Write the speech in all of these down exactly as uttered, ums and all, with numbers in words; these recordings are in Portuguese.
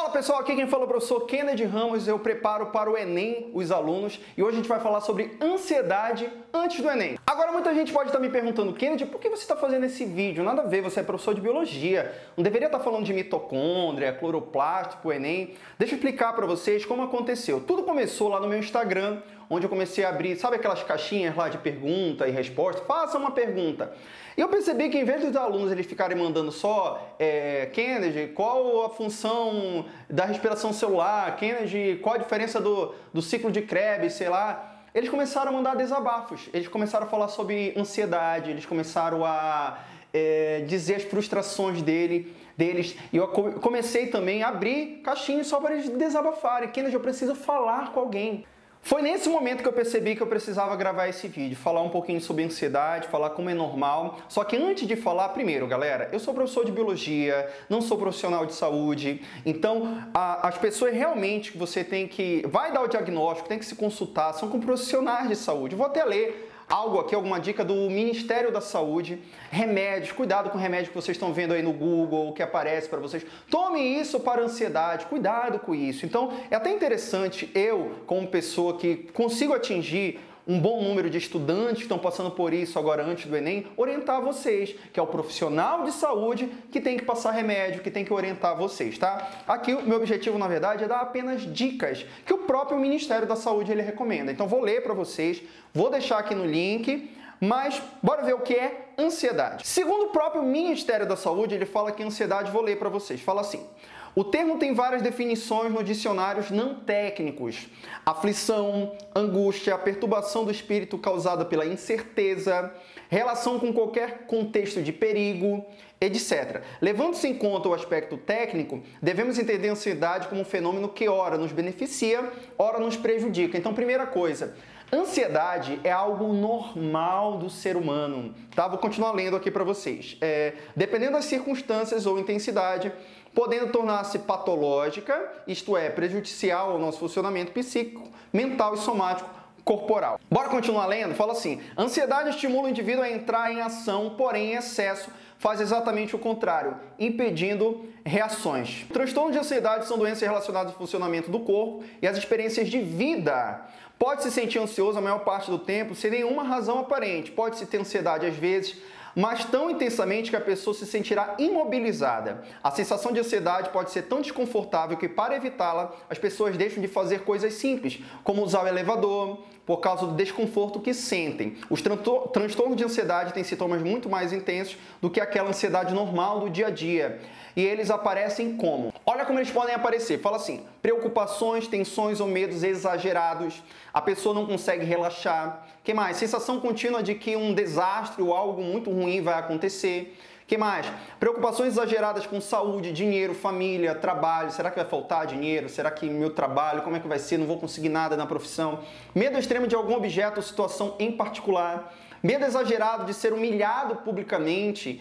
Fala pessoal, aqui quem fala é o professor Kennedy Ramos, eu preparo para o Enem os alunos e hoje a gente vai falar sobre ansiedade antes do Enem. Agora muita gente pode estar me perguntando, Kennedy, por que você está fazendo esse vídeo? Nada a ver, você é professor de biologia, não deveria estar falando de mitocôndria, cloroplasto para o Enem. Deixa eu explicar para vocês como aconteceu. Tudo começou lá no meu Instagram, onde eu comecei a abrir, sabe aquelas caixinhas lá de pergunta e resposta? Faça uma pergunta. E eu percebi que em vez dos alunos eles ficarem mandando só é, Kennedy, qual a função da respiração celular? Kennedy, qual a diferença do, do ciclo de Krebs, sei lá? Eles começaram a mandar desabafos, eles começaram a falar sobre ansiedade, eles começaram a é, dizer as frustrações dele, deles. E eu comecei também a abrir caixinhas só para eles desabafarem. Kennedy, eu preciso falar com alguém. Foi nesse momento que eu percebi que eu precisava gravar esse vídeo, falar um pouquinho sobre ansiedade, falar como é normal. Só que antes de falar, primeiro, galera, eu sou professor de biologia, não sou profissional de saúde, então a, as pessoas realmente que você tem que, vai dar o diagnóstico, tem que se consultar, são com profissionais de saúde. Eu vou até ler algo aqui, alguma dica do Ministério da Saúde, remédios, cuidado com o remédio que vocês estão vendo aí no Google, que aparece para vocês. Tome isso para ansiedade, cuidado com isso. Então, é até interessante eu, como pessoa que consigo atingir um bom número de estudantes que estão passando por isso agora antes do Enem, orientar vocês, que é o profissional de saúde que tem que passar remédio, que tem que orientar vocês, tá? Aqui o meu objetivo, na verdade, é dar apenas dicas que o próprio Ministério da Saúde ele recomenda. Então vou ler para vocês, vou deixar aqui no link, mas bora ver o que é ansiedade. Segundo o próprio Ministério da Saúde, ele fala que ansiedade, vou ler para vocês, fala assim: o termo tem várias definições nos dicionários não técnicos. Aflição, angústia, perturbação do espírito causada pela incerteza, relação com qualquer contexto de perigo, etcétera. Levando-se em conta o aspecto técnico, devemos entender a ansiedade como um fenômeno que ora nos beneficia, ora nos prejudica. Então, primeira coisa, ansiedade é algo normal do ser humano, tá? Vou continuar lendo aqui para vocês. É, dependendo das circunstâncias ou intensidade, podendo tornar-se patológica, isto é, prejudicial ao nosso funcionamento psíquico, mental e somático corporal. Bora continuar lendo? Fala assim: ansiedade estimula o indivíduo a entrar em ação, porém em excesso faz exatamente o contrário, impedindo reações. Transtornos de ansiedade são doenças relacionadas ao funcionamento do corpo e às experiências de vida. Pode se sentir ansioso a maior parte do tempo sem nenhuma razão aparente. Pode-se ter ansiedade às vezes, mas tão intensamente que a pessoa se sentirá imobilizada. A sensação de ansiedade pode ser tão desconfortável que, para evitá-la, as pessoas deixam de fazer coisas simples, como usar o elevador, por causa do desconforto que sentem. Os transtornos de ansiedade têm sintomas muito mais intensos do que aquela ansiedade normal do dia a dia. E eles aparecem como? Olha como eles podem aparecer. Fala assim: preocupações, tensões ou medos exagerados. A pessoa não consegue relaxar. Que mais? Sensação contínua de que um desastre ou algo muito ruim vai acontecer. Que mais? Preocupações exageradas com saúde, dinheiro, família, trabalho. Será que vai faltar dinheiro? Será que meu trabalho, como é que vai ser? Não vou conseguir nada na profissão. Medo extremo de algum objeto ou situação em particular. Medo exagerado de ser humilhado publicamente.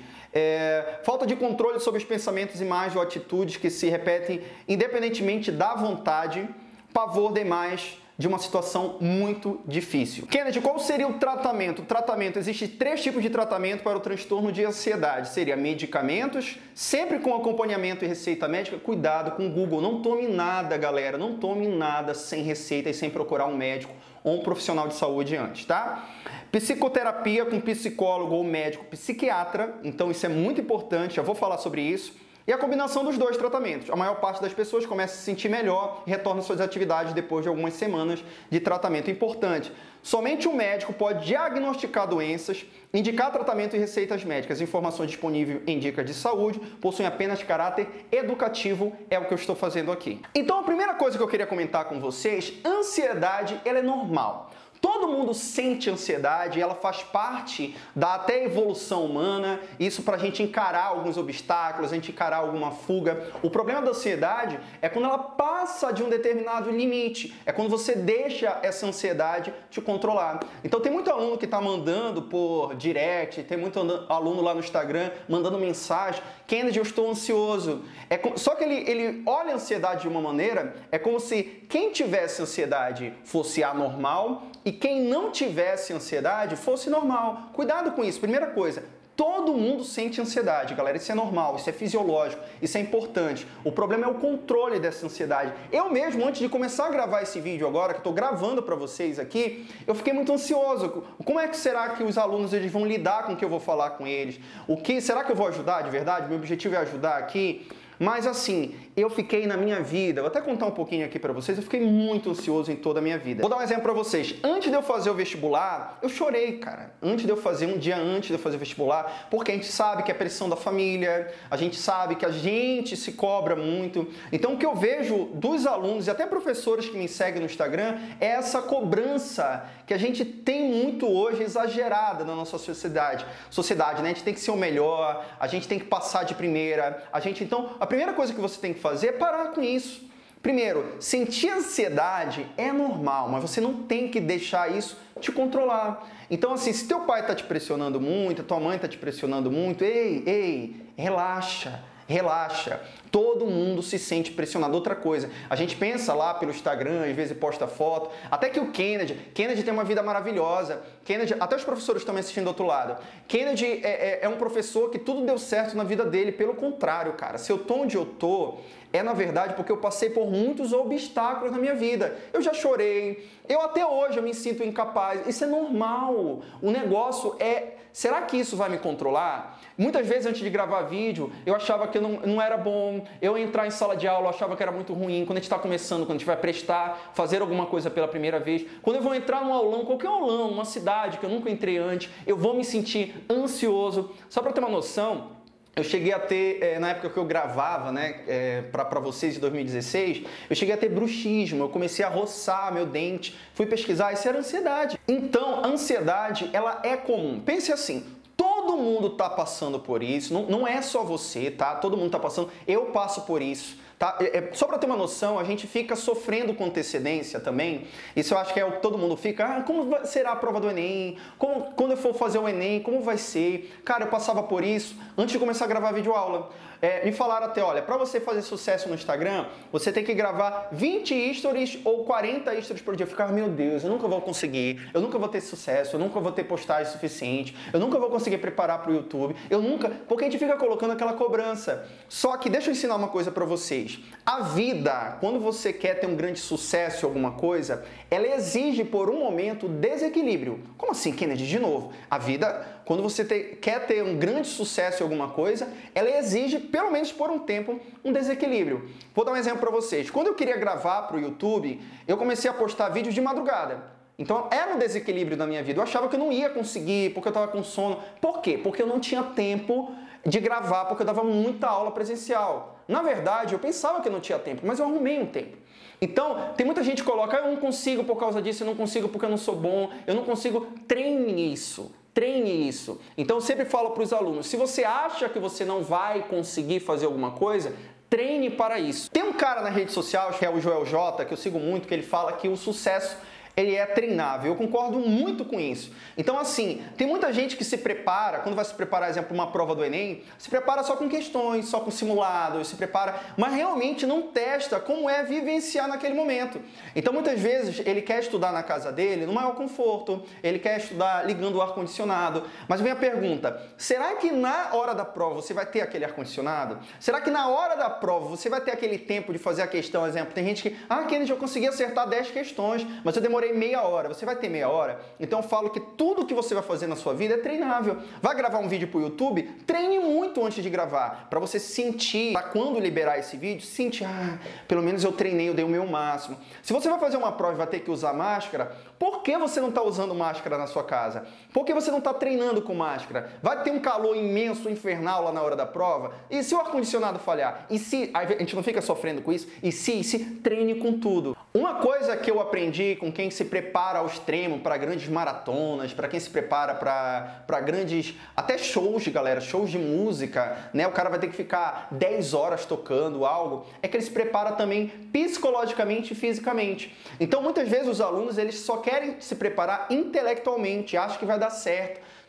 É, falta de controle sobre os pensamentos, imagens ou atitudes que se repetem independentemente da vontade. Pavor demais de uma situação muito difícil. Kennedy, qual seria o tratamento? O tratamento, existe três tipos de tratamento para o transtorno de ansiedade. Seria medicamentos, sempre com acompanhamento e receita médica. Cuidado com o Google, não tome nada, galera, não tome nada sem receita e sem procurar um médico ou um profissional de saúde antes, tá? Psicoterapia com psicólogo ou médico psiquiatra, então isso é muito importante, já vou falar sobre isso. E a combinação dos dois tratamentos. A maior parte das pessoas começa a se sentir melhor e retorna às suas atividades depois de algumas semanas de tratamento. Importante, somente o médico pode diagnosticar doenças, indicar tratamento e receitas médicas. Informações disponíveis em dicas de saúde possuem apenas caráter educativo, é o que eu estou fazendo aqui. Então a primeira coisa que eu queria comentar com vocês, ansiedade, ela é normal. Todo mundo sente ansiedade, ela faz parte da até evolução humana, isso para a gente encarar alguns obstáculos, a gente encarar alguma fuga. O problema da ansiedade é quando ela passa de um determinado limite, é quando você deixa essa ansiedade te controlar. Então tem muito aluno que está mandando por direct, tem muito aluno lá no Instagram mandando mensagem: Kennedy, eu estou ansioso. É com... Só que ele, ele olha a ansiedade de uma maneira, é como se quem tivesse ansiedade fosse anormal e quem não tivesse ansiedade fosse normal. Cuidado com isso. Primeira coisa, Todo mundo sente ansiedade, galera. Isso é normal, isso é fisiológico, isso é importante. O problema é o controle dessa ansiedade. Eu mesmo, antes de começar a gravar esse vídeo agora, que eu tô gravando para vocês aqui, eu fiquei muito ansioso. Como é que será que os alunos eles vão lidar com o que eu vou falar com eles? O que será que eu vou ajudar de verdade? Meu objetivo é ajudar aqui. Mas assim, eu fiquei na minha vida, vou até contar um pouquinho aqui pra vocês, eu fiquei muito ansioso em toda a minha vida. Vou dar um exemplo pra vocês. Antes de eu fazer o vestibular, eu chorei, cara. Antes de eu fazer, um dia antes de eu fazer o vestibular, porque a gente sabe que é pressão da família, a gente sabe que a gente se cobra muito. Então o que eu vejo dos alunos e até professores que me seguem no Instagram é essa cobrança que a gente tem muito hoje exagerada na nossa sociedade. Sociedade, né? A gente tem que ser o melhor, a gente tem que passar de primeira, a gente então... A primeira coisa que você tem que fazer é parar com isso. Primeiro, sentir ansiedade é normal, mas você não tem que deixar isso te controlar. Então, assim, se teu pai está te pressionando muito, tua mãe está te pressionando muito, ei, ei, relaxa. Relaxa, todo mundo se sente pressionado. Outra coisa, a gente pensa lá pelo Instagram, às vezes posta foto, até que o Kennedy, Kennedy tem uma vida maravilhosa, Kennedy, até os professores estão me assistindo do outro lado, Kennedy é, é, é um professor que tudo deu certo na vida dele, pelo contrário, cara, se eu tô onde eu tô, é na verdade porque eu passei por muitos obstáculos na minha vida, eu já chorei, eu até hoje eu me sinto incapaz, isso é normal, o negócio é, será que isso vai me controlar? Muitas vezes antes de gravar vídeo, eu achava que não, não era bom, eu entrar em sala de aula, eu achava que era muito ruim, quando a gente está começando, quando a gente vai prestar, fazer alguma coisa pela primeira vez, quando eu vou entrar num aulão, qualquer aulão, numa cidade que eu nunca entrei antes, eu vou me sentir ansioso. Só para ter uma noção, eu cheguei a ter, é, na época que eu gravava, né, é, para vocês em dois mil e dezesseis, eu cheguei a ter bruxismo, eu comecei a roçar meu dente, fui pesquisar, isso era ansiedade. Então, a ansiedade, ela é comum. Pense assim, todo mundo tá passando por isso, não, não é só você, tá? Todo mundo tá passando, eu passo por isso. Tá? É, é, só para ter uma noção, a gente fica sofrendo com antecedência também. Isso eu acho que é o que todo mundo fica. Ah, como vai, será a prova do Enem? Como, quando eu for fazer o Enem, como vai ser? Cara, eu passava por isso antes de começar a gravar videoaula. É, me falaram até, olha, para você fazer sucesso no Instagram, você tem que gravar vinte stories ou quarenta stories por dia. Eu ficava, meu Deus, eu nunca vou conseguir, eu nunca vou ter sucesso, eu nunca vou ter postagem suficiente, eu nunca vou conseguir preparar para o YouTube, eu nunca... Porque a gente fica colocando aquela cobrança. Só que deixa eu ensinar uma coisa para vocês. A vida, quando você quer ter um grande sucesso em alguma coisa, ela exige por um momento desequilíbrio. Como assim, Kennedy? De novo, a vida, quando você te, quer ter um grande sucesso em alguma coisa, ela exige, pelo menos por um tempo, um desequilíbrio. Vou dar um exemplo para vocês. Quando eu queria gravar para o YouTube, eu comecei a postar vídeos de madrugada. Então era um desequilíbrio da minha vida. Eu achava que eu não ia conseguir, porque eu estava com sono. Por quê? Porque eu não tinha tempo de gravar, porque eu dava muita aula presencial. Na verdade, eu pensava que eu não tinha tempo, mas eu arrumei um tempo. Então, tem muita gente que coloca, ah, eu não consigo por causa disso, eu não consigo porque eu não sou bom, eu não consigo. Treine isso. Treine isso. Então, eu sempre falo para os alunos, se você acha que você não vai conseguir fazer alguma coisa, treine para isso. Tem um cara na rede social, que é o Joel J, que eu sigo muito, que ele fala que o sucesso ele é treinável. Eu concordo muito com isso. Então, assim, tem muita gente que se prepara, quando vai se preparar, exemplo, uma prova do Enem, se prepara só com questões, só com simulados, se prepara, mas realmente não testa como é vivenciar naquele momento. Então, muitas vezes, ele quer estudar na casa dele, no maior conforto, ele quer estudar ligando o ar-condicionado, mas vem a pergunta, será que na hora da prova você vai ter aquele ar-condicionado? Será que na hora da prova você vai ter aquele tempo de fazer a questão, exemplo, tem gente que, ah, Kennedy, eu consegui acertar dez questões, mas eu demorei meia hora, você vai ter meia hora? Então eu falo que tudo que você vai fazer na sua vida é treinável. Vai gravar um vídeo para o YouTube? Treine muito antes de gravar, para você sentir, para quando liberar esse vídeo, sentir, ah, pelo menos eu treinei, eu dei o meu máximo. Se você vai fazer uma prova e vai ter que usar máscara, por que você não está usando máscara na sua casa? Por que você não está treinando com máscara? Vai ter um calor imenso, infernal lá na hora da prova? E se o ar-condicionado falhar? E se, a gente não fica sofrendo com isso? E se, e se, treine com tudo. Uma coisa que eu aprendi com quem se prepara ao extremo para grandes maratonas, para quem se prepara para grandes, até shows, galera, shows de música, né? O cara vai ter que ficar dez horas tocando algo, é que ele se prepara também psicologicamente e fisicamente. Então, muitas vezes os alunos, eles só querem se preparar intelectualmente, acham que vai dar certo.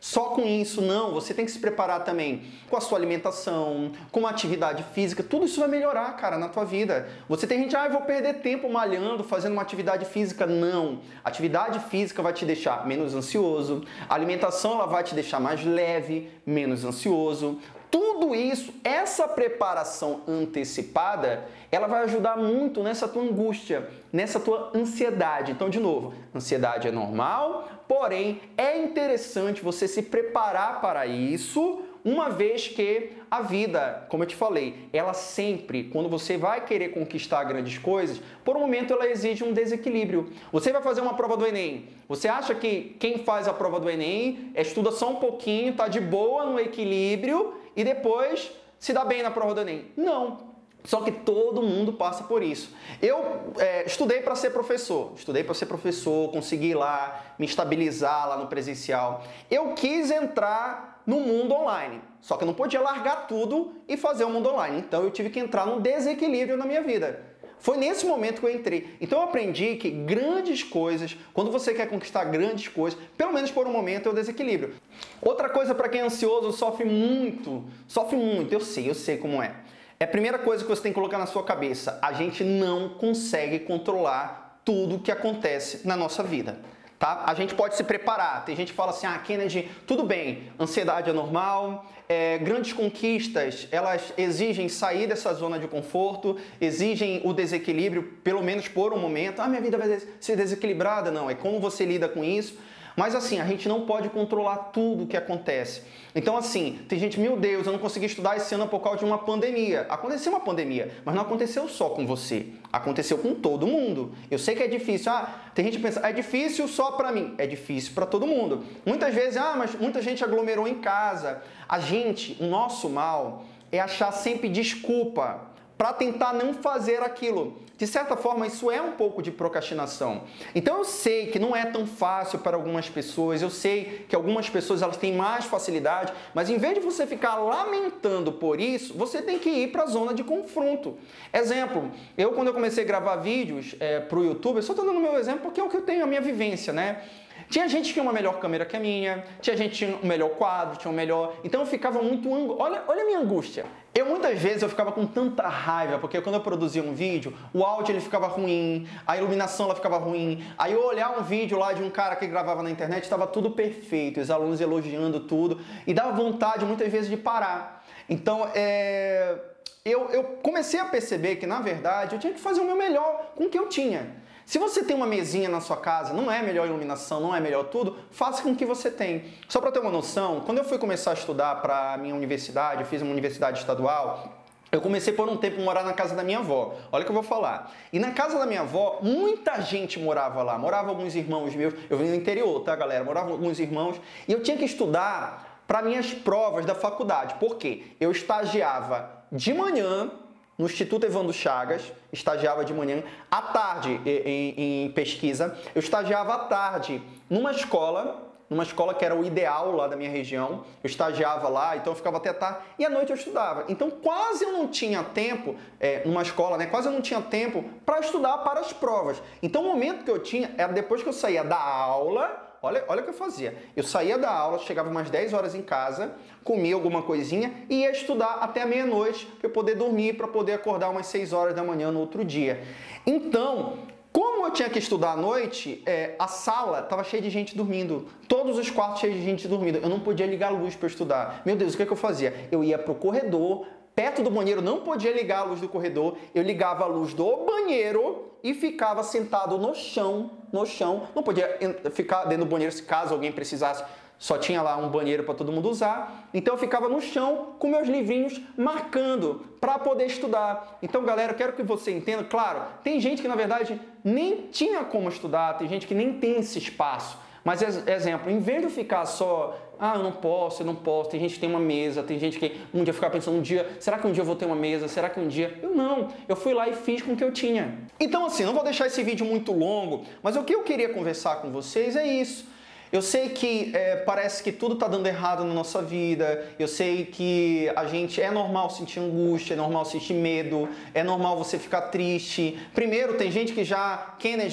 só com isso, não. Você tem que se preparar também com a sua alimentação, com uma atividade física. Tudo isso vai melhorar, cara, na tua vida. Você tem gente, ah, eu vou perder tempo malhando, fazendo uma atividade física. Não. Atividade física vai te deixar menos ansioso. A alimentação, ela vai te deixar mais leve, menos ansioso. Tudo isso, essa preparação antecipada, ela vai ajudar muito nessa tua angústia, nessa tua ansiedade. Então, de novo, ansiedade é normal, porém é interessante você se preparar para isso, uma vez que a vida, como eu te falei, ela sempre, quando você vai querer conquistar grandes coisas, por um momento ela exige um desequilíbrio. Você vai fazer uma prova do Enem, você acha que quem faz a prova do Enem estuda só um pouquinho, tá de boa no equilíbrio e depois se dá bem na prova do Enem? Não. Só que todo mundo passa por isso. Eu é, estudei para ser professor, estudei para ser professor, consegui ir lá me estabilizar lá no presencial. Eu quis entrar no mundo online, só que eu não podia largar tudo e fazer o mundo online. Então eu tive que entrar num desequilíbrio na minha vida. Foi nesse momento que eu entrei. Então eu aprendi que grandes coisas, quando você quer conquistar grandes coisas, pelo menos por um momento é o desequilíbrio. Outra coisa para quem é ansioso, sofre muito, sofre muito, eu sei, eu sei como é. É a primeira coisa que você tem que colocar na sua cabeça. A gente não consegue controlar tudo que acontece na nossa vida, tá? A gente pode se preparar. Tem gente que fala assim, ah, Kennedy, tudo bem, ansiedade é normal, é, grandes conquistas, elas exigem sair dessa zona de conforto, exigem o desequilíbrio, pelo menos por um momento. Ah, minha vida vai ser desequilibrada. Não, é como você lida com isso. Mas assim, a gente não pode controlar tudo o que acontece. Então assim, tem gente, meu Deus, eu não consegui estudar esse ano por causa de uma pandemia. Aconteceu uma pandemia, mas não aconteceu só com você. Aconteceu com todo mundo. Eu sei que é difícil. Ah, tem gente que pensa, é difícil só pra mim. É difícil pra todo mundo. Muitas vezes, ah, mas muita gente aglomerou em casa. A gente, o nosso mal é achar sempre desculpa para tentar não fazer aquilo. De certa forma, isso é um pouco de procrastinação. Então eu sei que não é tão fácil para algumas pessoas, eu sei que algumas pessoas elas têm mais facilidade, mas em vez de você ficar lamentando por isso, você tem que ir para a zona de confronto. Exemplo, eu quando eu comecei a gravar vídeos é, para o YouTube, eu só estou dando o meu exemplo porque é o que eu tenho, a minha vivência, né? Tinha gente que tinha uma melhor câmera que a minha, tinha gente que tinha um melhor quadro, tinha um melhor... Então eu ficava muito... Ang... Olha, olha a minha angústia. Eu muitas vezes eu ficava com tanta raiva, porque quando eu produzia um vídeo, o áudio ele ficava ruim, a iluminação ela ficava ruim. Aí eu olhar um vídeo lá de um cara que gravava na internet, estava tudo perfeito, os alunos elogiando tudo, e dava vontade muitas vezes de parar. Então, é... eu, eu comecei a perceber que, na verdade, eu tinha que fazer o meu melhor com o que eu tinha. Se você tem uma mesinha na sua casa, não é melhor iluminação, não é melhor tudo, faça com o que você tem. Só para ter uma noção, quando eu fui começar a estudar para a minha universidade, eu fiz uma universidade estadual, eu comecei por um tempo a morar na casa da minha avó. Olha o que eu vou falar. E na casa da minha avó, muita gente morava lá. Morava alguns irmãos meus, eu vim do interior, tá, galera? Moravam alguns irmãos e eu tinha que estudar para minhas provas da faculdade. Por quê? Eu estagiava de manhã no Instituto Evandro Chagas, estagiava de manhã, à tarde em, em pesquisa, eu estagiava à tarde numa escola, numa escola que era o ideal lá da minha região, eu estagiava lá, então eu ficava até tarde, e à noite eu estudava. Então quase eu não tinha tempo, é, numa escola, né, quase eu não tinha tempo para estudar para as provas. Então o momento que eu tinha era depois que eu saía da aula. Olha, olha o que eu fazia. Eu saía da aula, chegava umas dez horas em casa, comia alguma coisinha e ia estudar até a meia-noite para eu poder dormir, para poder acordar umas seis horas da manhã no outro dia. Então, como eu tinha que estudar à noite, é, a sala estava cheia de gente dormindo. Todos os quartos cheios de gente dormindo. Eu não podia ligar a luz para estudar. Meu Deus, o que, é que eu fazia? Eu ia para o corredor, perto do banheiro, não podia ligar a luz do corredor, eu ligava a luz do banheiro e ficava sentado no chão, no chão, não podia ficar dentro do banheiro se caso alguém precisasse, só tinha lá um banheiro para todo mundo usar, então eu ficava no chão com meus livrinhos marcando para poder estudar. Então, galera, eu quero que você entenda, claro, tem gente que na verdade nem tinha como estudar, tem gente que nem tem esse espaço. Mas, exemplo, em vez de eu ficar só, ah, eu não posso, eu não posso, tem gente que tem uma mesa, tem gente que um dia ficar pensando um dia, será que um dia eu vou ter uma mesa, será que um dia... Eu não, eu fui lá e fiz com o que eu tinha. Então assim, não vou deixar esse vídeo muito longo, mas o que eu queria conversar com vocês é isso. Eu sei que é, parece que tudo está dando errado na nossa vida, eu sei que a gente é normal sentir angústia, é normal sentir medo, é normal você ficar triste. Primeiro, tem gente que já, Kennedy,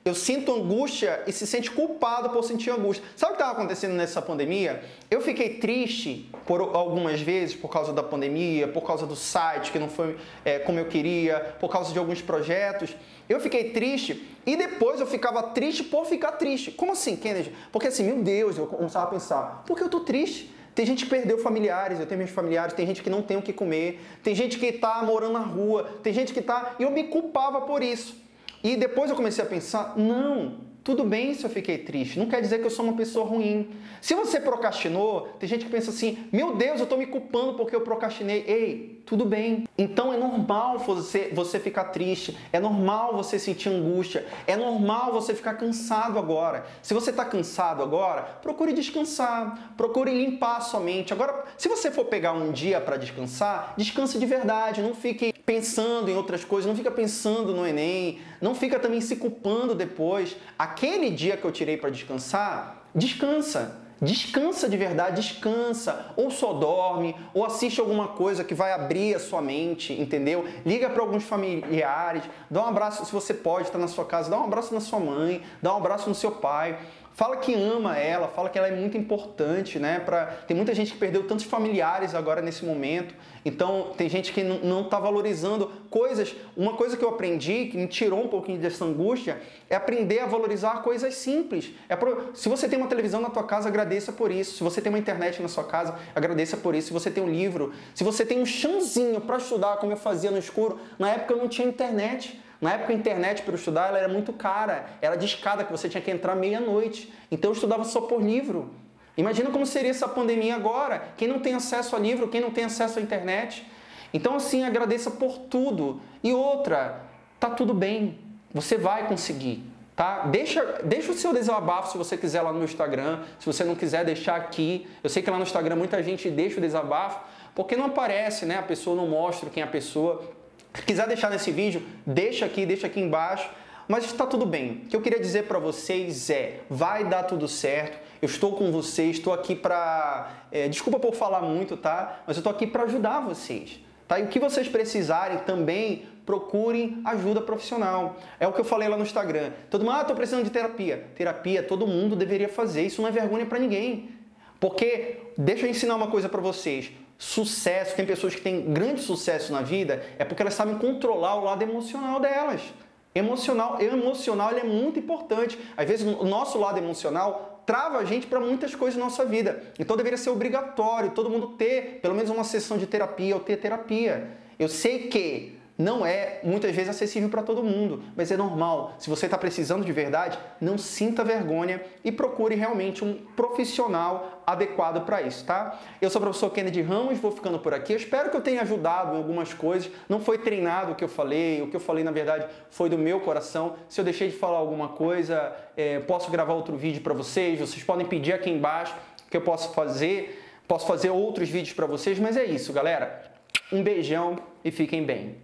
eu sinto angústia e se sente culpado por sentir angústia. Sabe o que estava acontecendo nessa pandemia? Eu fiquei triste por algumas vezes por causa da pandemia, por causa do site que não foi é, como eu queria, por causa de alguns projetos. Eu fiquei triste e depois eu ficava triste por ficar triste. Como assim, Kennedy? Porque assim, meu Deus, eu começava a pensar, por que eu tô triste? Tem gente que perdeu familiares, eu tenho meus familiares, tem gente que não tem o que comer, tem gente que está morando na rua, tem gente que está... E eu me culpava por isso. E depois eu comecei a pensar, não, tudo bem se eu fiquei triste, não quer dizer que eu sou uma pessoa ruim. Se você procrastinou, tem gente que pensa assim, meu Deus, eu estou me culpando porque eu procrastinei. Ei, tudo bem. Então é normal você, você ficar triste, é normal você sentir angústia, é normal você ficar cansado agora. Se você está cansado agora, procure descansar, procure limpar a sua mente. Agora, se você for pegar um dia para descansar, descanse de verdade, não fique pensando em outras coisas, não fica pensando no Enem, não fica também se culpando depois. Aquele dia que eu tirei para descansar, descansa. Descansa de verdade, descansa. Ou só dorme, ou assiste alguma coisa que vai abrir a sua mente, entendeu? Liga para alguns familiares, dá um abraço, se você pode, está na sua casa, dá um abraço na sua mãe, dá um abraço no seu pai. Fala que ama ela, fala que ela é muito importante, né? Pra... Tem muita gente que perdeu tantos familiares agora nesse momento, então tem gente que não está valorizando coisas. Uma coisa que eu aprendi, que me tirou um pouquinho dessa angústia, é aprender a valorizar coisas simples. É pro... Se você tem uma televisão na tua casa, agradeça por isso. Se você tem uma internet na sua casa, agradeça por isso. Se você tem um livro, se você tem um chãozinho para estudar, como eu fazia no escuro, na época eu não tinha internet. Na época a internet para estudar ela era muito cara, era de escada que você tinha que entrar meia-noite. Então eu estudava só por livro. Imagina como seria essa pandemia agora, quem não tem acesso a livro, quem não tem acesso à internet. Então assim, agradeça por tudo. E outra, tá tudo bem, você vai conseguir. Tá? Deixa, deixa o seu desabafo se você quiser lá no meu Instagram, se você não quiser deixar aqui. Eu sei que lá no Instagram muita gente deixa o desabafo, porque não aparece, né? A pessoa não mostra quem é a pessoa. Se quiser deixar nesse vídeo, deixa aqui, deixa aqui embaixo. Mas está tudo bem. O que eu queria dizer para vocês é, vai dar tudo certo. Eu estou com vocês, estou aqui para... É, desculpa por falar muito, tá? Mas eu estou aqui para ajudar vocês. Tá? E o que vocês precisarem também, procurem ajuda profissional. É o que eu falei lá no Instagram. Todo mundo, ah, estou precisando de terapia. Terapia, todo mundo deveria fazer. Isso não é vergonha para ninguém. Porque, deixa eu ensinar uma coisa para vocês. Sucesso, tem pessoas que têm grande sucesso na vida, é porque elas sabem controlar o lado emocional delas. Emocional, emocional ele é muito importante. Às vezes o nosso lado emocional trava a gente para muitas coisas na nossa vida. Então deveria ser obrigatório todo mundo ter pelo menos uma sessão de terapia ou ter terapia. Eu sei que não é muitas vezes acessível para todo mundo, mas é normal. Se você está precisando de verdade, não sinta vergonha e procure realmente um profissional adequado para isso, tá? Eu sou o professor Kennedy Ramos, vou ficando por aqui. Eu espero que eu tenha ajudado em algumas coisas. Não foi treinado o que eu falei, o que eu falei na verdade foi do meu coração. Se eu deixei de falar alguma coisa, é, posso gravar outro vídeo para vocês. Vocês podem pedir aqui embaixo que eu posso fazer. Posso fazer outros vídeos para vocês, mas é isso, galera. Um beijão e fiquem bem.